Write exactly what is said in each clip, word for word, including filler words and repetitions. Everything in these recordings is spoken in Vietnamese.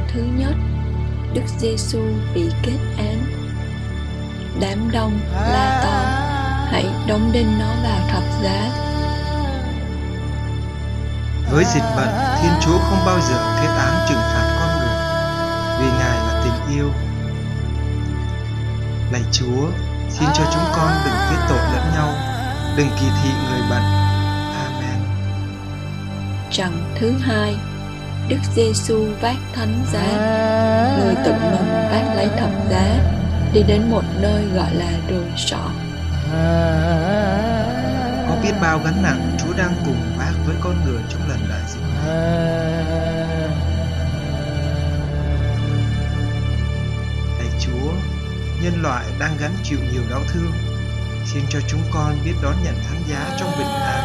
thứ nhất, Đức Giêsu bị kết án. Đám đông la to: hãy đóng đinh nó vào thập giá. Với dịch bệnh, Thiên Chúa không bao giờ kết án trừng phạt con người, vì Ngài là tình yêu. Lạy Chúa, xin cho chúng con đừng kết tội lẫn nhau, đừng kỳ thị người bệnh. Amen. Trận thứ hai, Đức Giêsu vác thánh giá. Người tự mình vác lấy thập giá, đi đến một nơi gọi là đồi sọ. Có biết bao gánh nặng Chúa đang cùng vác với con người trong lần đại dịch này. Lạy Chúa, nhân loại đang gánh chịu nhiều đau thương, xin cho chúng con biết đón nhận thánh giá trong bình an.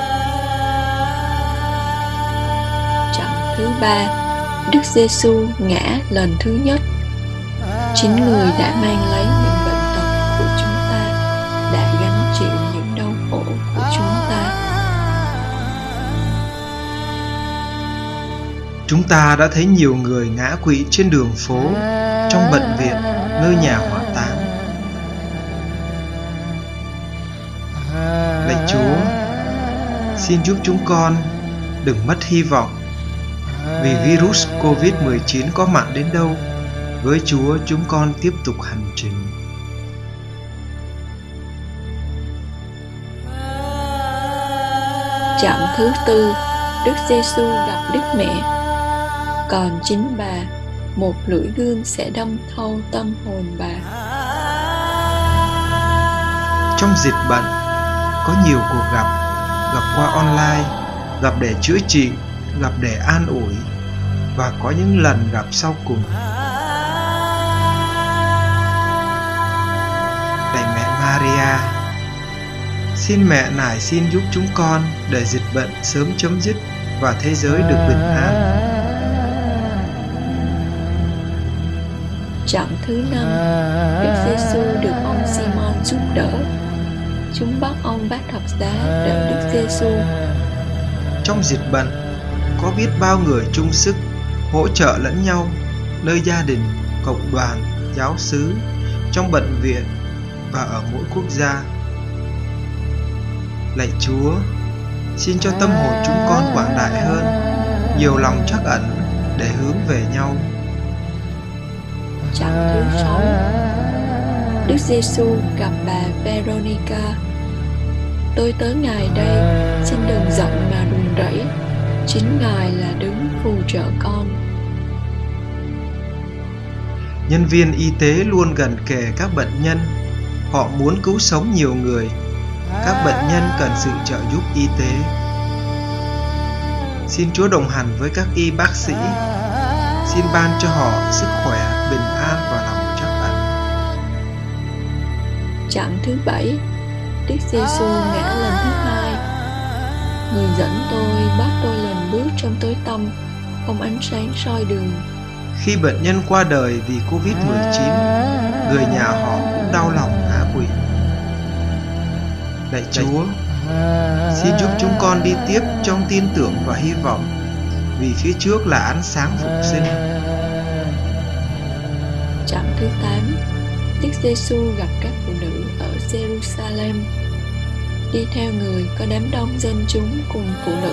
Trận thứ ba, Đức Giêsu ngã lần thứ nhất. Chính người đã mang lấy những bệnh tật của chúng ta, đã gánh chịu những đau khổ của chúng ta. Chúng ta đã thấy nhiều người ngã quỵ trên đường phố, trong bệnh viện, nơi nhà hỏa táng. Lạy Chúa, xin giúp chúng con đừng mất hy vọng, vì virus covid mười chín có mạnh đến đâu, với Chúa chúng con tiếp tục hành trình. Trận thứ tư, Đức Giêsu gặp Đức Mẹ. Còn chính bà, một lưỡi gươm sẽ đâm thâu tâm hồn bà. Trong dịch bệnh, có nhiều cuộc gặp, gặp qua online, gặp để chữa trị, gặp để an ủi, và có những lần gặp sau cùng. Lạy mẹ Maria, xin mẹ nài xin giúp chúng con để dịch bệnh sớm chấm dứt và thế giới được bình an. Trận thứ năm, Đức Giêsu được ông Simon giúp đỡ. Chúng bắt ông vác thập giá đỡ Đức Giêsu. Trong dịch bệnh, có biết bao người chung sức hỗ trợ lẫn nhau, nơi gia đình, cộng đoàn, giáo xứ, trong bệnh viện và ở mỗi quốc gia. Lạy Chúa, xin cho tâm hồn chúng con quảng đại hơn, nhiều lòng trắc ẩn để hướng về nhau. Trận thứ sáu, Đức Giêsu gặp bà Veronica. Tôi tới Ngài đây, xin đừng giận mà run rẩy, chính Ngài là đứng phù trợ con. Nhân viên y tế luôn gần kề các bệnh nhân, họ muốn cứu sống nhiều người. Các bệnh nhân cần sự trợ giúp y tế. Xin Chúa đồng hành với các y bác sĩ, xin ban cho họ sức khỏe, bình an và lòng trắc ẩn. Trận thứ bảy, Đức Giêsu ngã lần thứ hai. Người dẫn tôi bắt tôi lần bước trong tối tăm, không ánh sáng soi đường. Khi bệnh nhân qua đời vì covid mười chín, người nhà họ cũng đau lòng ngã quỵ. Lạy Chúa, xin giúp chúng con đi tiếp trong tin tưởng và hy vọng, vì phía trước là ánh sáng phục sinh. Trận thứ tám, Đức Giêsu gặp các phụ nữ ở Jerusalem. Đi theo người có đám đông dân chúng cùng phụ nữ.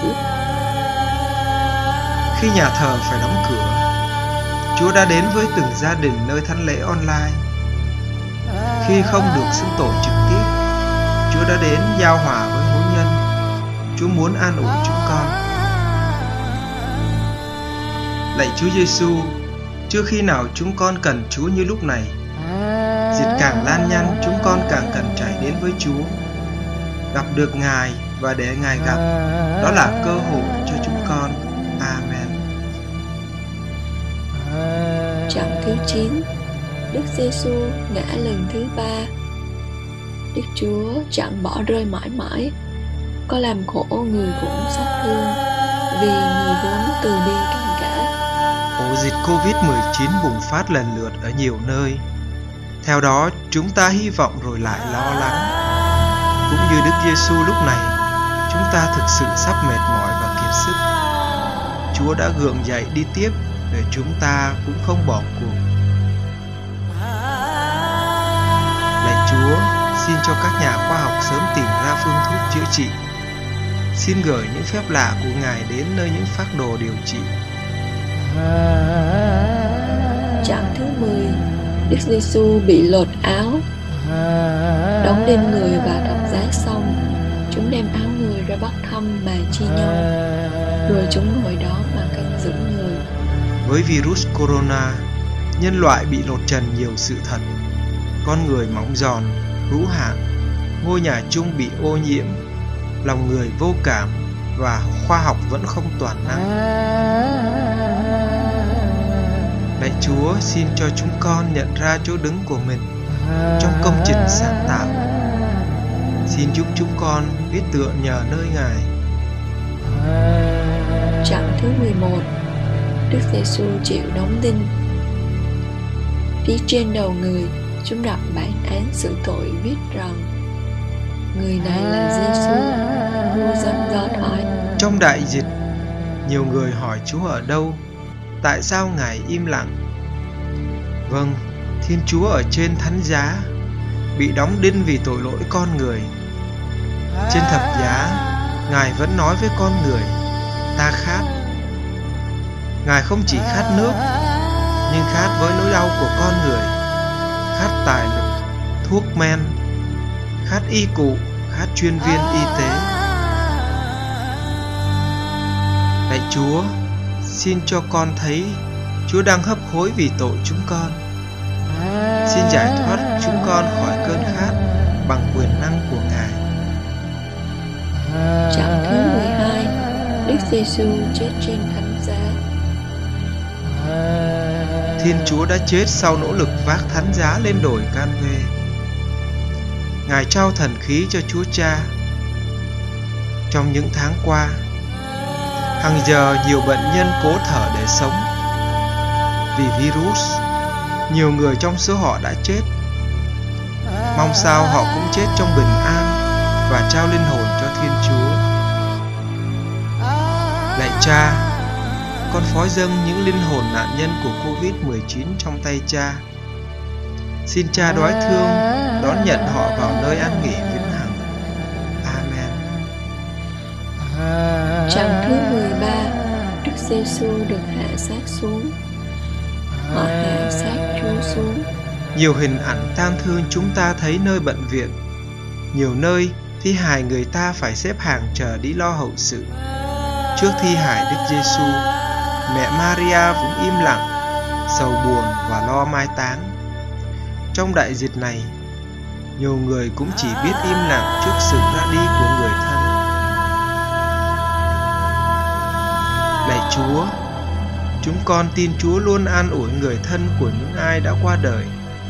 Khi nhà thờ phải đóng cửa, Chúa đã đến với từng gia đình nơi thánh lễ online. Khi không được xưng tội trực tiếp, Chúa đã đến giao hòa với hôn nhân. Chúa muốn an ủi chúng con. Lạy Chúa Giêsu, chưa khi nào chúng con cần Chúa như lúc này. Dịch càng lan nhanh, chúng con càng cần chạy đến với Chúa, gặp được Ngài và để Ngài gặp. Đó là cơ hội cho chúng con. Amen. Trận thứ chín, Đức Giêsu ngã lần thứ ba. Đức Chúa chẳng bỏ rơi mãi mãi, có làm khổ người vốn xót thương, vì người vốn từ bi cam cả. Ổ dịch covid mười chín bùng phát lần lượt ở nhiều nơi. Theo đó, chúng ta hy vọng rồi lại lo lắng. Cũng như Đức Giêsu lúc này, chúng ta thực sự sắp mệt mỏi và kiệt sức. Chúa đã gượng dậy đi tiếp, để chúng ta cũng không bỏ cuộc. Lạy Chúa, xin cho các nhà khoa học sớm tìm ra phương thuốc chữa trị. Xin gửi những phép lạ của Ngài đến nơi những phác đồ điều trị. Trạng thứ mười, Đức Giêsu bị lột áo. Đóng đinh người và thập giá xong, chúng đem áo người ra bắt thăm mà chia nhau, rồi chúng ngồi đó mà canh giữ người. Với virus corona, nhân loại bị lột trần nhiều sự thật. Con người mỏng giòn, hữu hạn, ngôi nhà chung bị ô nhiễm, lòng người vô cảm và khoa học vẫn không toàn năng. Lạy Chúa, xin cho chúng con nhận ra chỗ đứng của mình trong công trình sáng tạo. Xin giúp chúng con biết tựa nhờ nơi Ngài. Trạng thứ mười một, Đức Giêsu chịu đóng đinh. Phía trên đầu người, chúng đặt bản án xử tội viết rằng: người này là Giêsu, vua dân Do Thái. Trong đại dịch, nhiều người hỏi Chúa ở đâu, tại sao Ngài im lặng? Vâng, Thiên Chúa ở trên thánh giá, bị đóng đinh vì tội lỗi con người. Trên thập giá, Ngài vẫn nói với con người: ta khát. Ngài không chỉ khát nước, nhưng khát với nỗi đau của con người, khát tài lực, thuốc men, khát y cụ, khát chuyên viên y tế. Lạy Chúa, xin cho con thấy Chúa đang hấp hối vì tội chúng con. Xin giải thoát chúng con khỏi cơn khát bằng quyền năng của Ngài. Trạng thứ mười hai, Đức Giêsu chết trên thánh giá. Thiên Chúa đã chết sau nỗ lực vác thánh giá lên đồi Can-vê. Ngài trao thần khí cho Chúa Cha. Trong những tháng qua, hàng giờ nhiều bệnh nhân cố thở để sống. Vì virus, nhiều người trong số họ đã chết. Mong sao họ cũng chết trong bình an và trao linh hồn cho Thiên Chúa. Lạy Cha, con phó dâng những linh hồn nạn nhân của covid mười chín trong tay Cha. Xin Cha đoái thương đón nhận họ vào nơi an nghỉ vĩnh hằng. Amen. Trạng thứ mười ba, Đức Giêsu được hạ xác xuống. Họ hạ xác Chúa xuống. Nhiều hình ảnh tang thương chúng ta thấy nơi bệnh viện. Nhiều nơi thi hài người ta phải xếp hàng chờ đi lo hậu sự. Trước thi hài Đức Giêsu, mẹ Maria cũng im lặng, sầu buồn và lo mai táng. Trong đại dịch này, nhiều người cũng chỉ biết im lặng trước sự ra đi của người thân. Lạy Chúa, chúng con tin Chúa luôn an ủi người thân của những ai đã qua đời.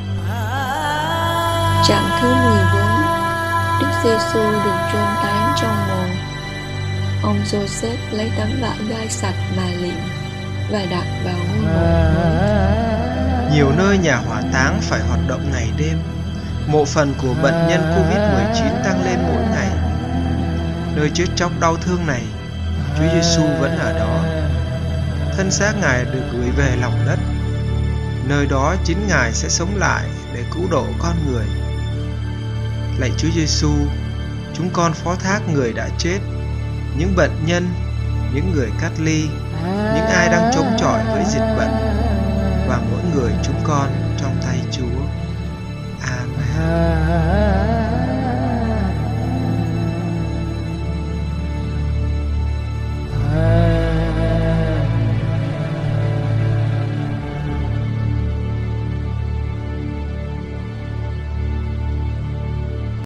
Trạng thứ mười bốn, Đức Giêsu được chôn táng trong mồ. Ông Joseph lấy tấm vải gai sạch mà liệm và đặt vào ngôi mộ mới. Nhiều nơi nhà hỏa táng phải hoạt động ngày đêm. Mộ phần của bệnh nhân covid mười chín tăng lên mỗi ngày. Nơi chết chóc đau thương này, Chúa Giêsu vẫn ở đó. Thân xác Ngài được gửi về lòng đất. Nơi đó chính Ngài sẽ sống lại để cứu độ con người. Lạy Chúa Giêsu, chúng con phó thác người đã chết, những bệnh nhân, những người cách ly, những ai đang chống chọi với dịch bệnh, và mỗi người chúng con trong tay Chúa. Amen.